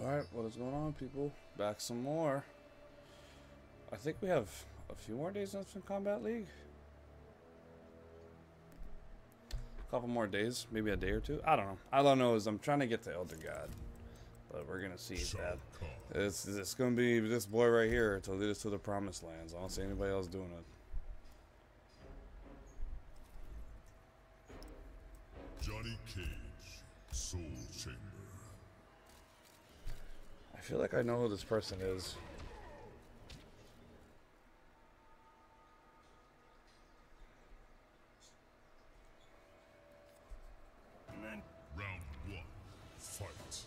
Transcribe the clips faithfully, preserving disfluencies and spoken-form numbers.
Alright, what is going on, people? Back some more. I think we have a few more days left in Combat League. A couple more days, maybe a day or two. I don't know. All I know is I'm trying to get to Elder God. But we're going to see that. It's, it's going to be this boy right here to lead us to the Promised Lands. I don't see anybody else doing it. Johnny Cage, Soul Chamber. I feel like I know who this person is. Round one, fight.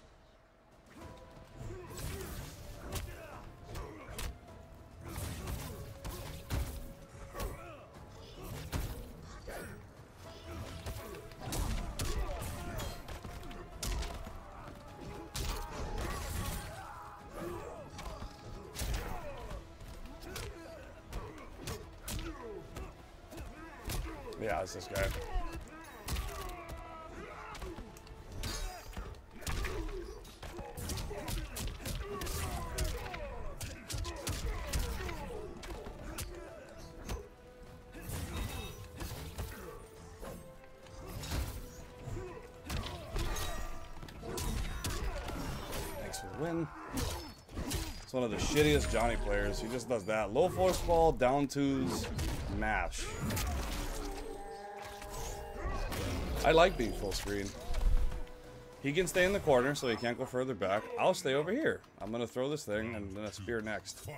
Yeah, it's this guy. Thanks for the win. It's one of the shittiest Johnny players. He just does that. Low force ball, down twos, mash. I like being full screen. He can stay in the corner so he can't go further back. I'll stay over here. I'm going to throw this thing and then a spear next. Fight.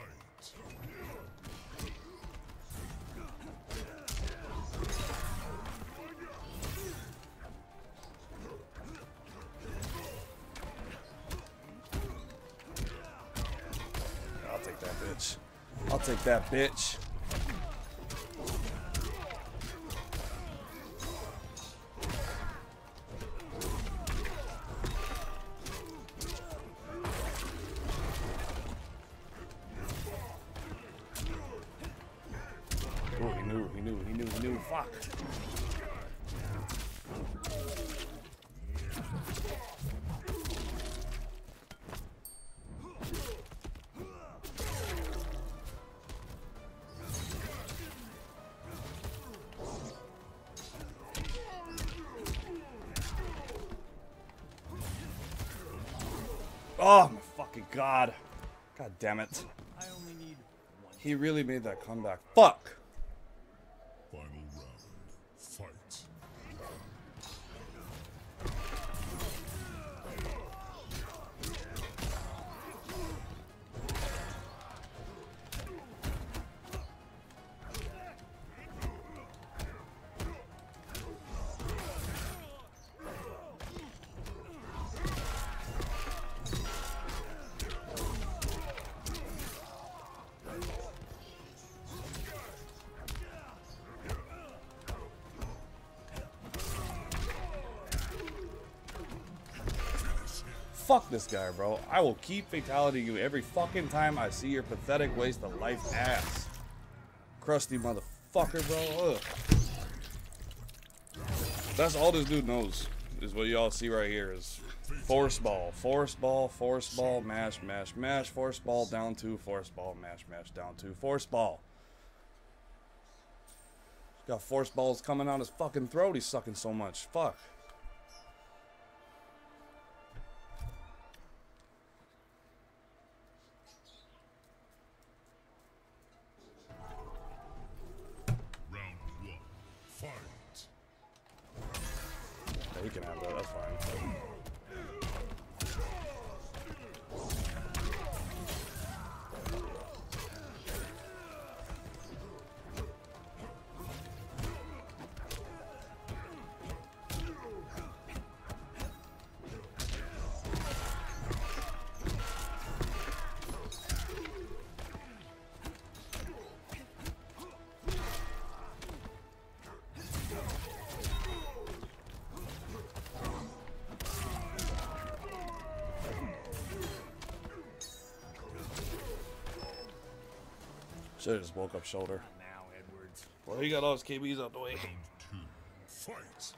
I'll take that bitch. I'll take that bitch. Oh, he knew, he knew, he knew, he knew. Fuck. Oh my fucking god. God damn it. I only need one. He really made that comeback. Fuck. Final round, fight. Fuck this guy, bro. I will keep fatality you every fucking time I see your pathetic waste of life ass. Crusty motherfucker, bro. Ugh. That's all this dude knows, is what y'all see right here is force ball, force ball, force ball, mash, mash, mash, force ball, down two, force ball, mash, mash, down two, force ball. He's got force balls coming out his fucking throat. He's sucking so much. Fuck. Round one, fight. Yeah, he can have that. That's fine. Should've just woke up shoulder. Now, Edwards. Well, he got all his K Bs out the way. Round two, fight.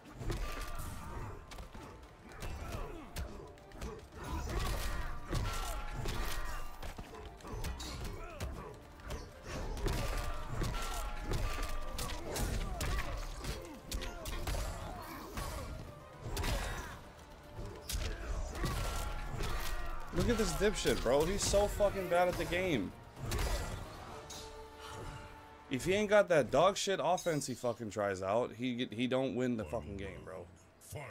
Look at this dipshit, bro. He's so fucking bad at the game. If he ain't got that dog shit offense he fucking tries out, he get, he don't win the fucking game, bro. Fight.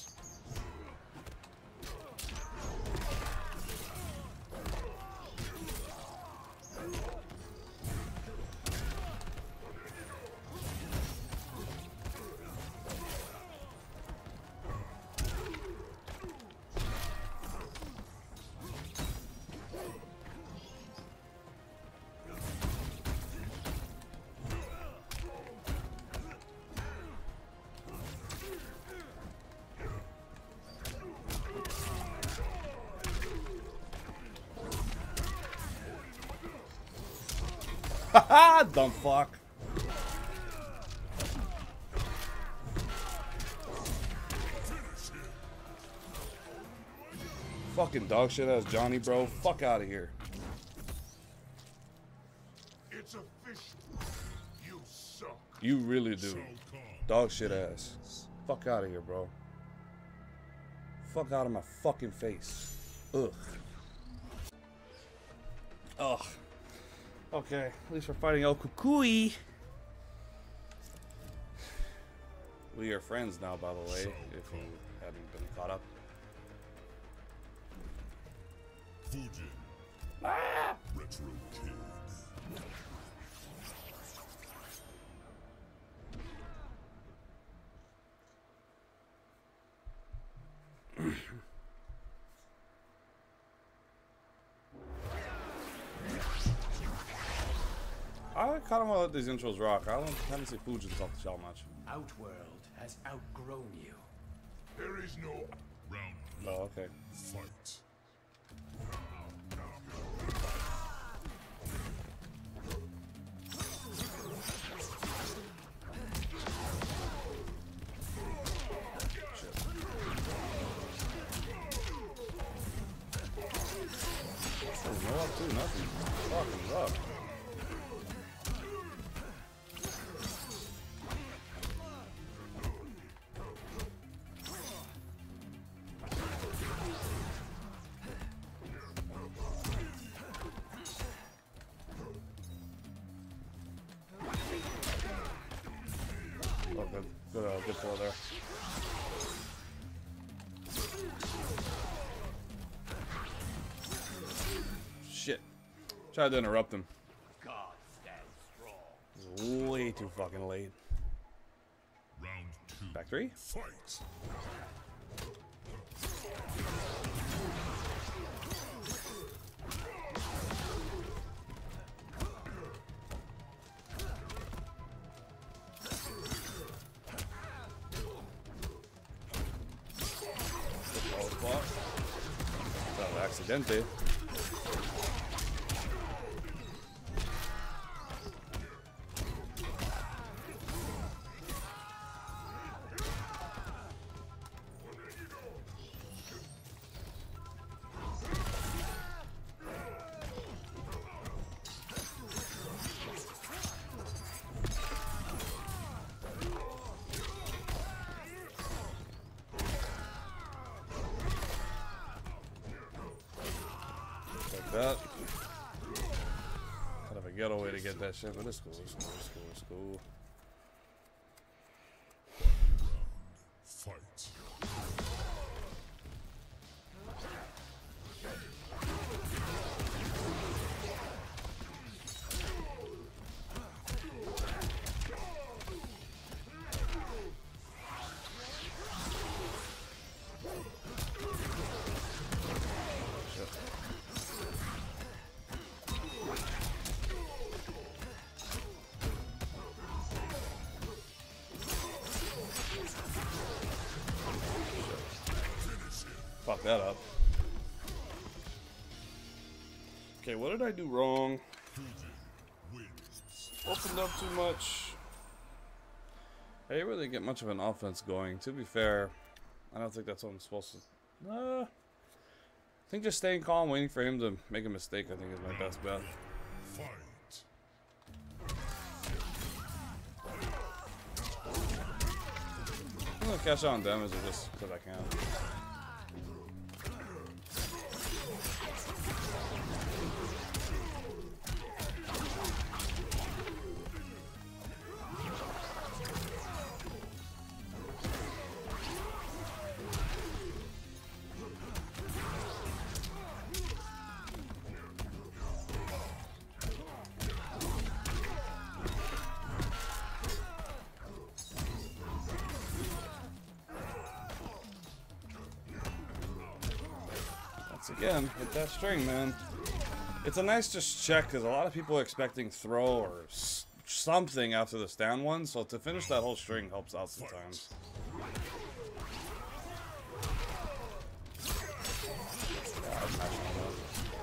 Haha, dumb fuck. Fucking dog shit ass Johnny, bro. Fuck out of here. It's official. You suck. You really do. So calm. Dog shit ass. Fuck out of here, bro. Fuck out of my fucking face. Ugh. Ugh. Okay, at least we're fighting El Kukui. We are friends now, by the way, if you haven't been caught up. Fujin. Ah! Retro Kid. I kind of want to let these intros rock. I don't, haven't seen Fujin talk to y'all much. Outworld has outgrown you. There is no round. Oh, okay. Fight. Oh, no up to nothing. Fucking rough. Oh, good, good, uh, good throw there. Shit. Tried to interrupt him. God stands strong. It was way too fucking late. Round two. Back three? Fight. Ball spot. That was accidente. Like that. Kind of a ghetto way to get that shit, but it's cool, it's cool, it's cool, it's cool. Fight. Fuck that up. Okay, what did I do wrong? Opened up too much. I didn't really get much of an offense going. To be fair, I don't think that's what I'm supposed to. Uh, I think just staying calm, waiting for him to make a mistake, I think is my best bet. Fight. I'm gonna cash out on damage just because I can. Again, hit that string, man. It's a nice just check because a lot of people are expecting throw or s something after the stand one, so to finish that whole string helps out sometimes. Yeah, I'm mashing on that.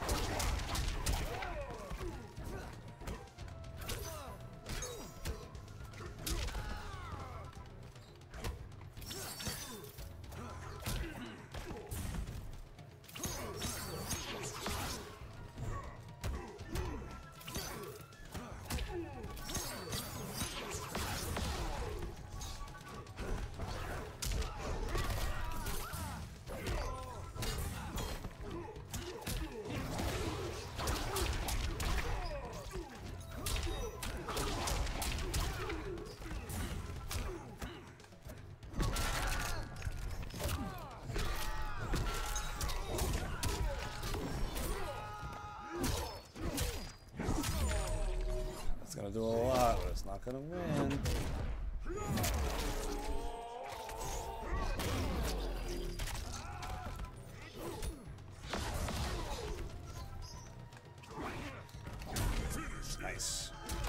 It's gonna do a lot, but it's not gonna win. Nice.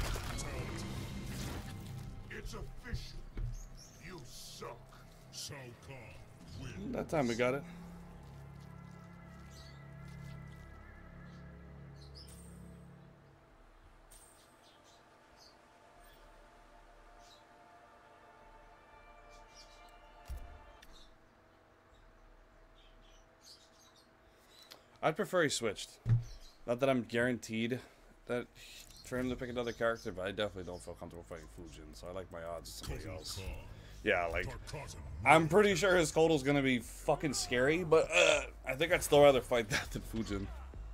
It's official. You suck. Shao Kahn win. That time we got it. I'd prefer he switched. Not that I'm guaranteed that for him to pick another character, but I definitely don't feel comfortable fighting Fujin, so I like my odds with somebody else. Yeah, like, I'm pretty sure his Kotal's gonna be fucking scary, but uh, I think I'd still rather fight that than Fujin.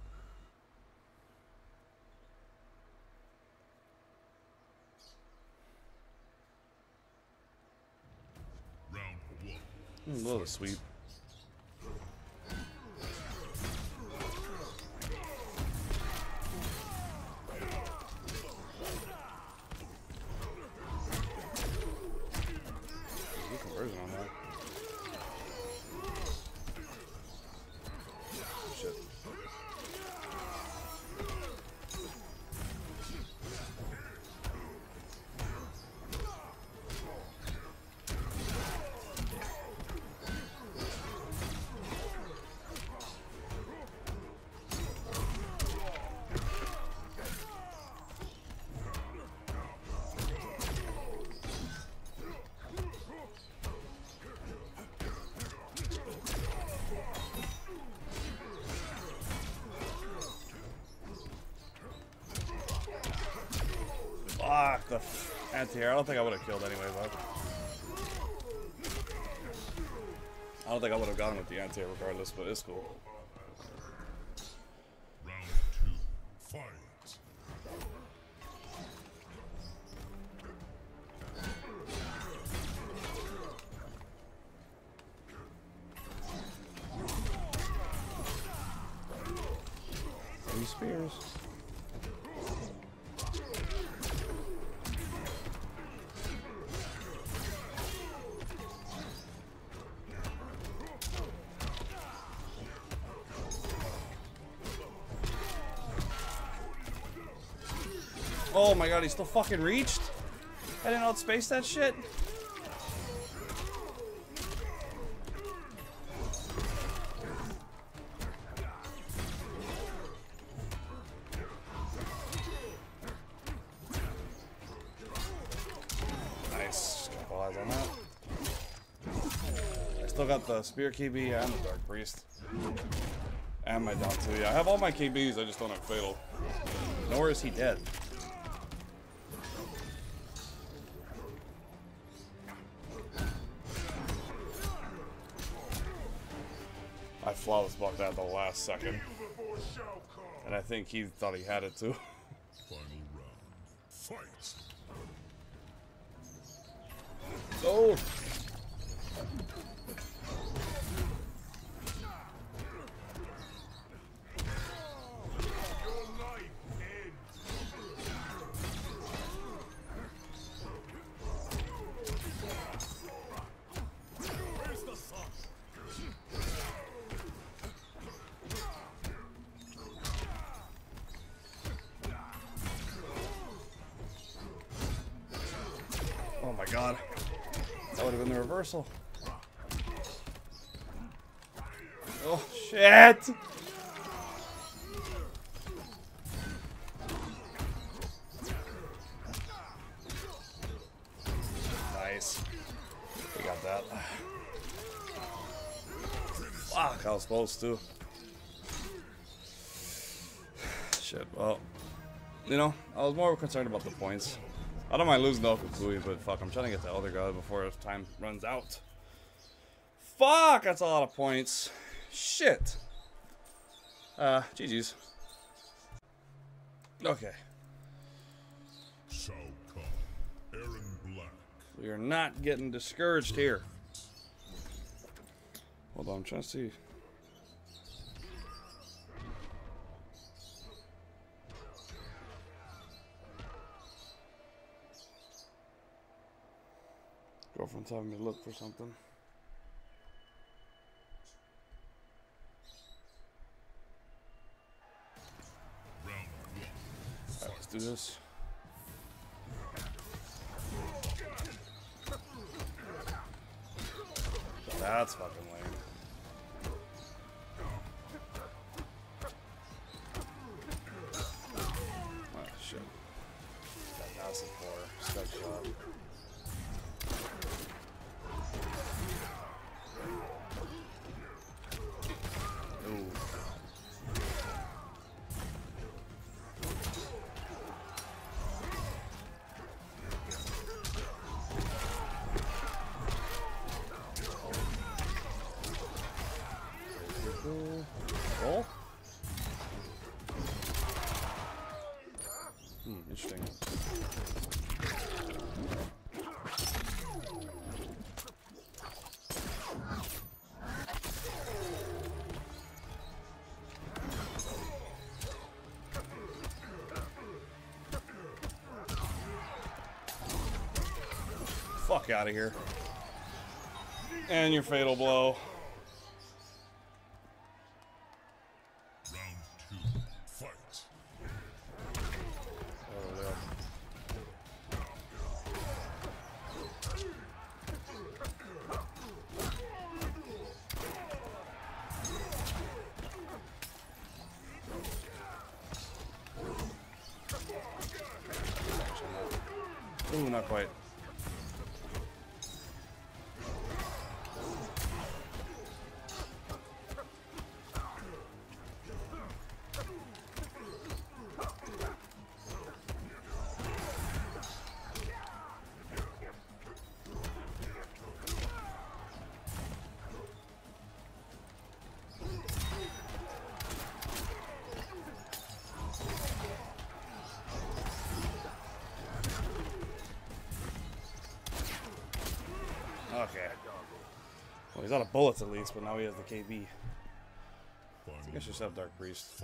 Round one. Mm, a little sweet. Conversion on that. Shit. Fuck the anti-air. I don't think I would have killed anyway, but I don't think I would have gotten with the anti-air regardless, but it's cool. Round two. Fight. Three spears. Oh my god, he still fucking reached? I didn't outspace that shit. Nice. Capitalize on that. I still got the Spear K B and the Dark Priest. And my Down two. Yeah, I have all my K Bs, I just don't have Fatal. Nor is he dead. I flawless blocked that at the last second. And I think he thought he had it too. Final round. Fight. Oh! god. That would have been the reversal. Oh, shit! Nice. We got that. Fuck, I was supposed to. Shit, well. You know, I was more concerned about the points. I don't mind losing to Okukui, but fuck, I'm trying to get to Elder God before time runs out. Fuck, that's a lot of points. Shit. Uh, G G's. Okay. Shao Kahn, Aaron Black. We are not getting discouraged here. Hold on, I'm trying to see. Girlfriend's having me look for something. Round one. Alright, let's do this. That's fucking lame. Oh shit. That acid pour. Step shot. Ooh. Roll? Hmm, interesting. Fuck out of here. And your fatal blow. Round two. Fight. Oh, yeah. Ooh, not quite. Okay. Well, he's out of bullets at least, but now he has the K B. I think I should just have Dark Priest. Fight.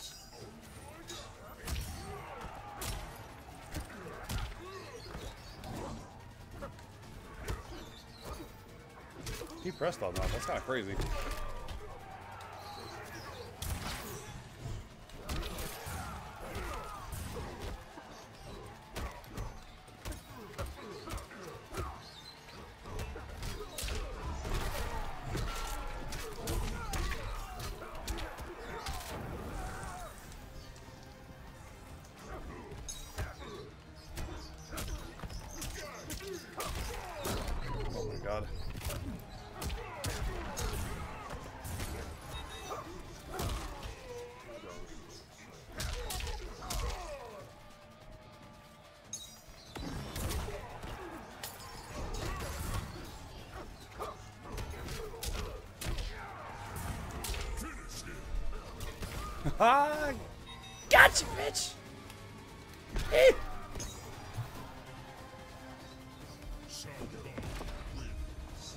He pressed on that. That's kind of crazy. Oh my god. Ha! Gotcha, bitch! Eh. Shao Kahn wins.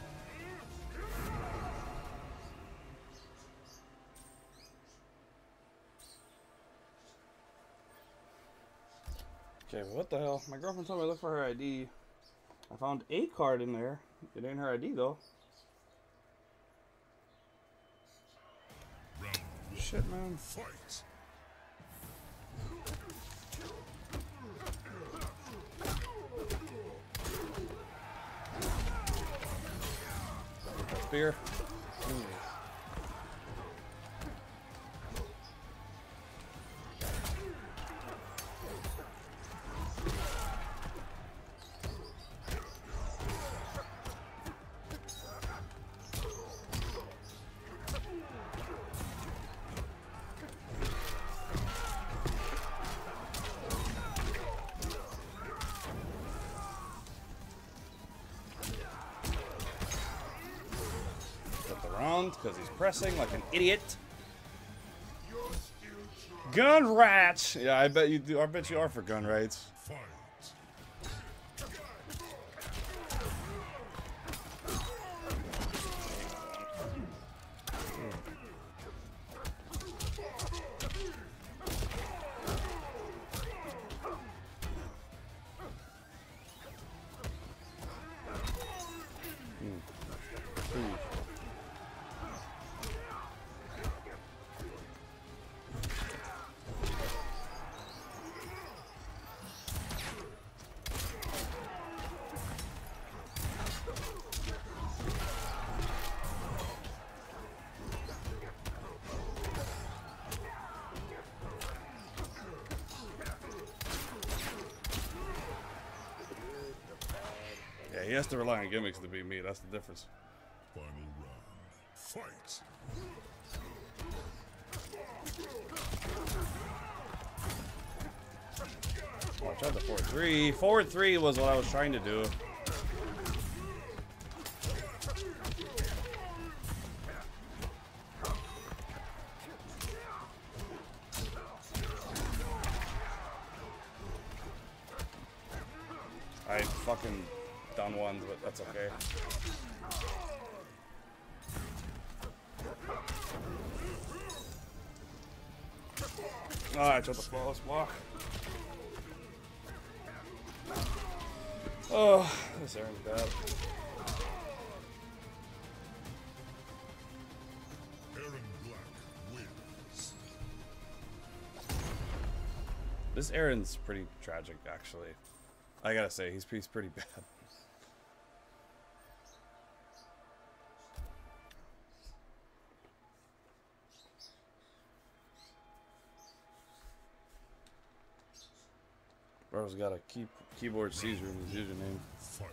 Okay, but what the hell? My girlfriend told me to look for her I D. I found a card in there. It ain't her I D though. Round one. Shit, man. Fight. spear. Ooh. Because he's pressing like an idiot. Gun rats. Yeah, I bet you do. I bet you are for gun rights. Fight. He has to rely on gimmicks to beat me. That's the difference. Final round. Fight. Oh, I tried the four three. four three was what I was trying to do. I fucking done one, but that's okay. Oh, I tried the flawless block. Oh, this Aaron's bad. Aaron Black wins. This Aaron's pretty tragic, actually. I gotta say, he's, he's pretty bad. Bro's got a key, keyboard seizure in his username. Fight.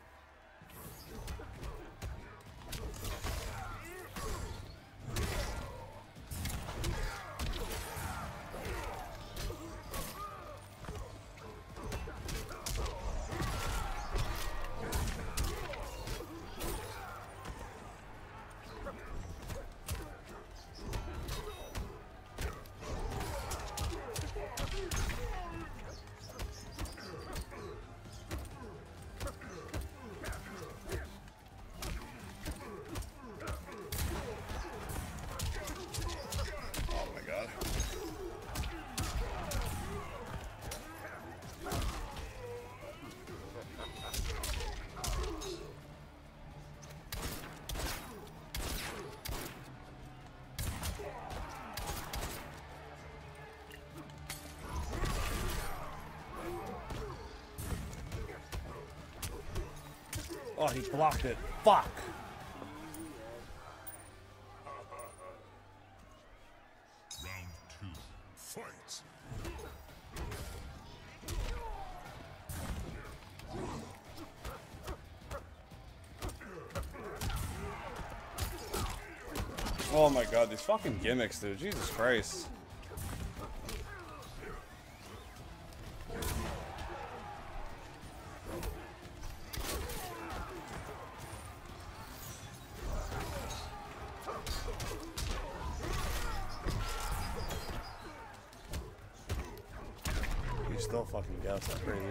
Oh, he blocked it. Fuck. Round two. Fight. Oh my god, these fucking gimmicks, dude. Jesus Christ. He still fucking guess. That's crazy.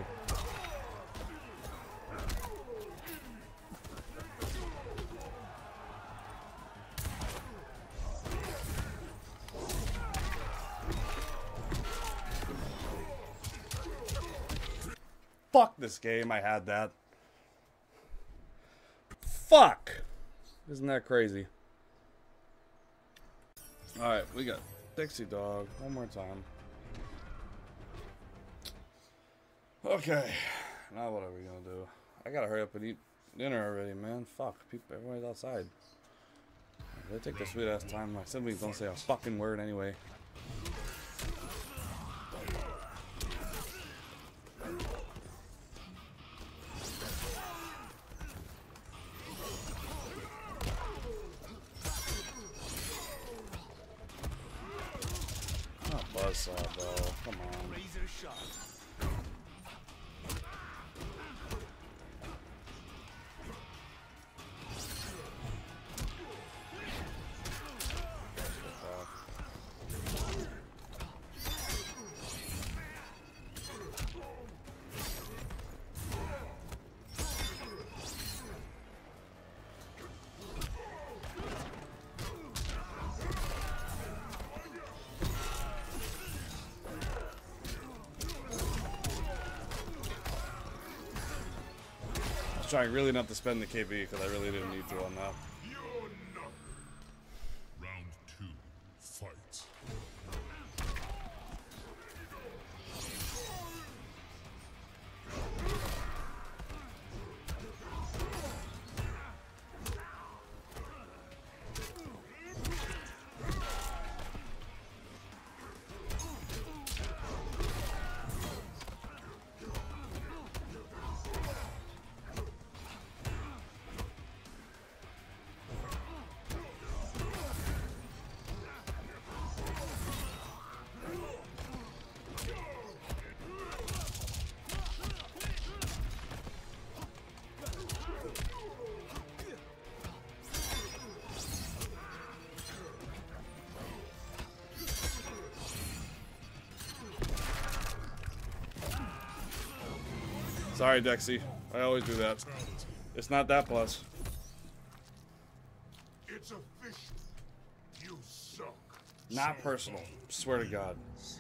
Fuck this game, I had that. Fuck! Isn't that crazy? Alright, we got Dixie Dog. One more time. Okay. Now what are we gonna do? I gotta hurry up and eat dinner already, man. Fuck. People, everyone's outside. They take their sweet ass time. My siblings don't say a fucking word anyway. Oh, buzzsaw, bro. Come on. Razor sharp. Trying really not to spend the K B because I really didn't need to on that. Round two, fight. Sorry, Dexy. I always do that. It's not that plus. It's official. You suck. Not personal. Swear to God.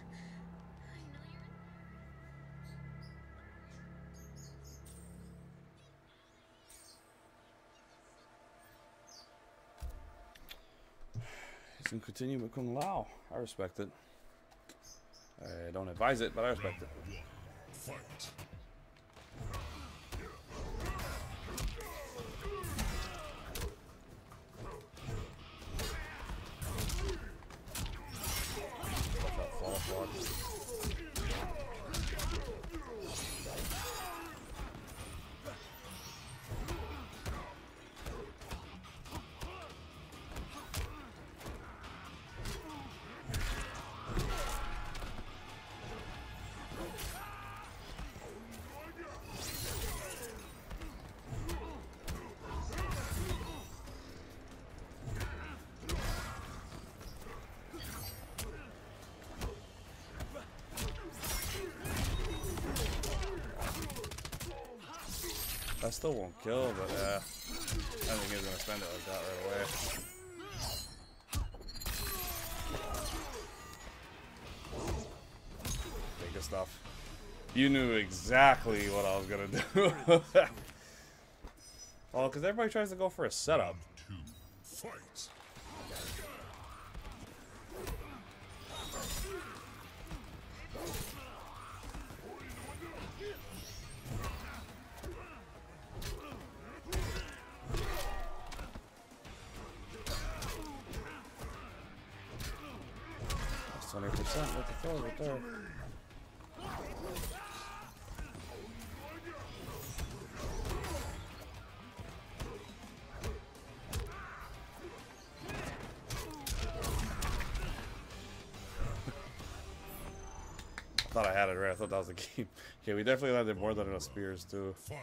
He's gonna continue with Kung Lao. I respect it. I don't advise it, but I respect it. Fight. I still won't kill, but yeah, I think he's gonna spend it like that right away. Take his stuff. You knew exactly what I was gonna do. Well, because everybody tries to go for a setup. Two, fight. twenty percent with the throw right there. I thought I had it right. I thought that was the game. Okay, we definitely landed more than enough spears too. Fight.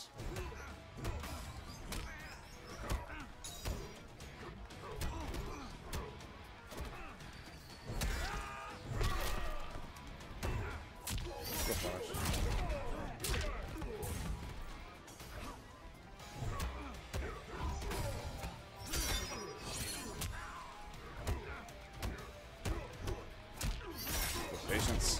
Patience.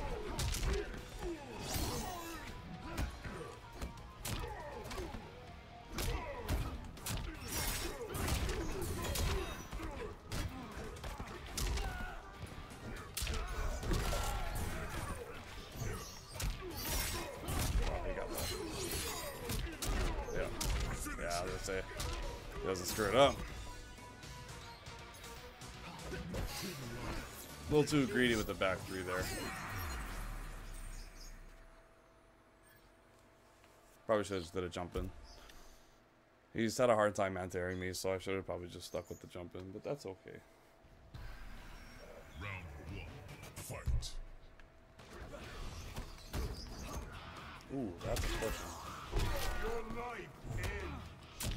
Yeah, I was gonna say, he doesn't screw it up. A little too greedy with the back three there. Probably should have just did a jump in. He's had a hard time anti-airing me, so I should have probably just stuck with the jump in, but that's okay. Round one, fight. Ooh, that's a push. Your life ends.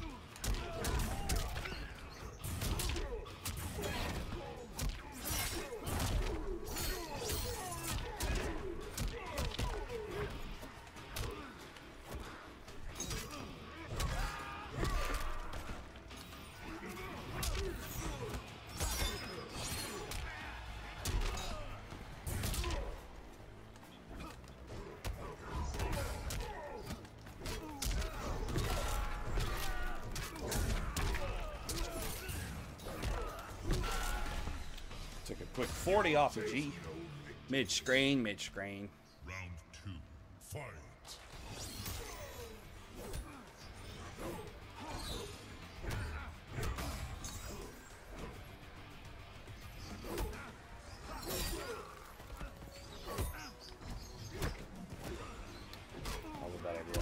Took a quick forty off of G. Mid screen, mid screen. Round two, fight. That was a bad idea.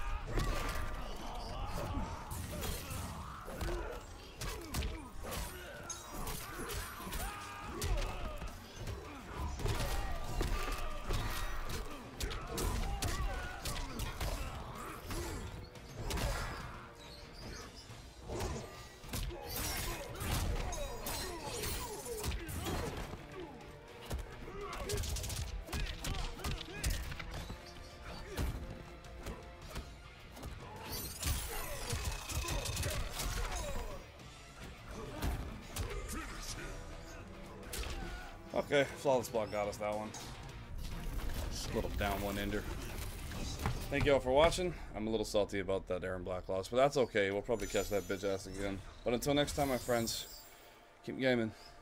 Okay, flawless block got us that one. Just a little down one ender. Thank you all for watching. I'm a little salty about that Aaron Black loss, but that's okay. We'll probably catch that bitch ass again. But until next time, my friends, keep gaming.